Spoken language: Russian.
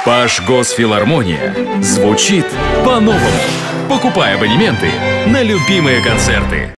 Пашгосфилармония звучит по-новому. Покупай абонементы на любимые концерты.